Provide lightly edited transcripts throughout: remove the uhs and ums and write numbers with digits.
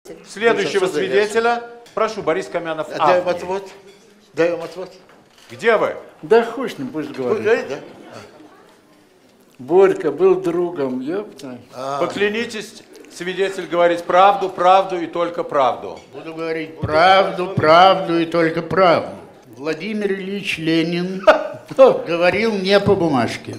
следующего свидетеля. Прошу, Борис Камянов. Даем отвод. Даем отвод. Где вы? Да хуй с ним, пусть говорит. Вы говорите, да? Борька был другом, ёпта. Поклянитесь, свидетель, говорить правду, правду и только правду. Буду говорить правду, правду и только правду. Владимир Ильич Ленин говорил не по бумажке.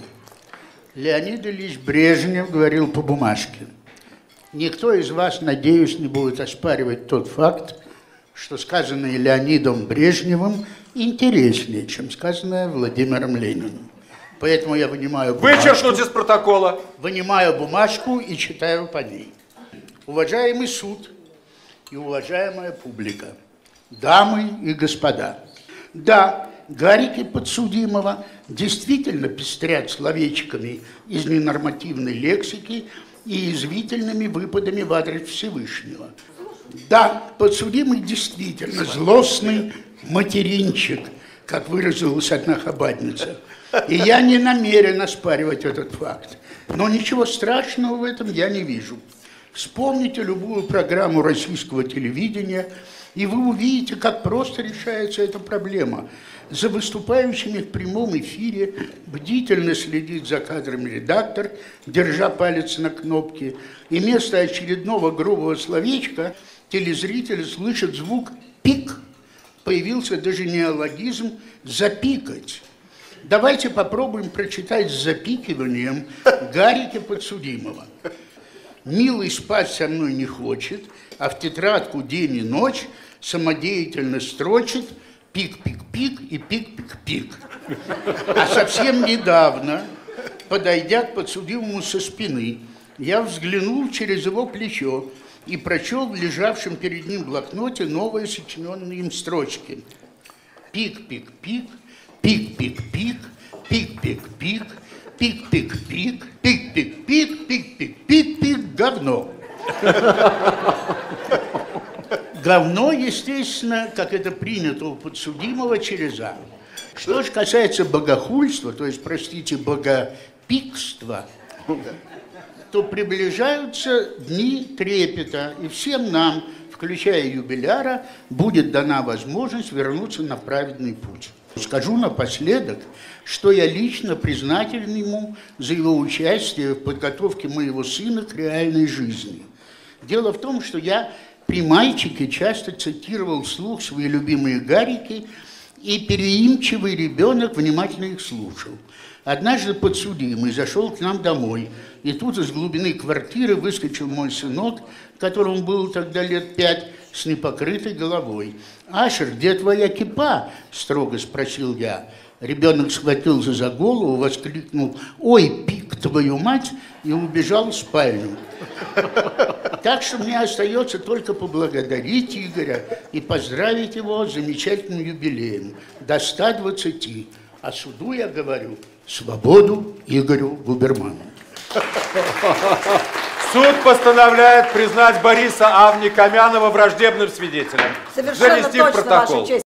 Леонид Ильич Брежнев говорил по бумажке. Никто из вас, надеюсь, не будет оспаривать тот факт, что сказанное Леонидом Брежневым интереснее, чем сказанное Владимиром Лениным. Поэтому я вынимаю бумажку, Вычеркнуть из протокола. вынимаю бумажку и читаю по ней. Уважаемый суд и уважаемая публика, дамы и господа, да, гарики подсудимого действительно пестрят словечками из ненормативной лексики и язвительными выпадами в адрес Всевышнего. Да, подсудимый действительно злостный материнчик, как выразилась одна хабадница. И я не намерен оспаривать этот факт. Но ничего страшного в этом я не вижу. Вспомните любую программу российского телевидения, и вы увидите, как просто решается эта проблема. За выступающими в прямом эфире бдительно следит за кадрами редактор, держа палец на кнопке, и вместо очередного грубого словечка телезритель слышит звук «пик». Появился даже неологизм «запикать». Давайте попробуем прочитать с запикиванием гарики подсудимого. «Милый спать со мной не хочет, а в тетрадку день и ночь самодеятельно строчит пик-пик-пик и пик-пик-пик». А совсем недавно, подойдя к подсудимому со спины, я взглянул через его плечо и прочел в лежавшем перед ним блокноте новые сочиненные им строчки. Пик-пик-пик, пик-пик-пик, пик-пик-пик, пик-пик-пик, пик-пик-пик, пик-пик-пик, говно. Говно, естественно, как это принято у подсудимого, через «а». Что же касается богохульства, то есть, простите, богопикства, то приближаются дни трепета, и всем нам, включая юбиляра, будет дана возможность вернуться на праведный путь. Скажу напоследок, что я лично признателен ему за его участие в подготовке моего сына к реальной жизни. Дело в том, что я при мальчике часто цитировал вслух свои любимые гарики, и переимчивый ребенок внимательно их слушал. Однажды подсудимый зашел к нам домой, и тут из глубины квартиры выскочил мой сынок, которому было тогда лет 5, с непокрытой головой. «Ашер, где твоя кипа?» – строго спросил я. Ребенок схватился за голову, воскликнул «Ой, пик, твою мать!» и убежал в спальню. Так что мне остается только поблагодарить Игоря и поздравить его с замечательным юбилеем до 120. А суду я говорю: свободу Игорю Губерману. Суд постановляет признать Бориса Авни Камянова враждебным свидетелем. Совершенно Занести в точно, протокол. Ваша честь.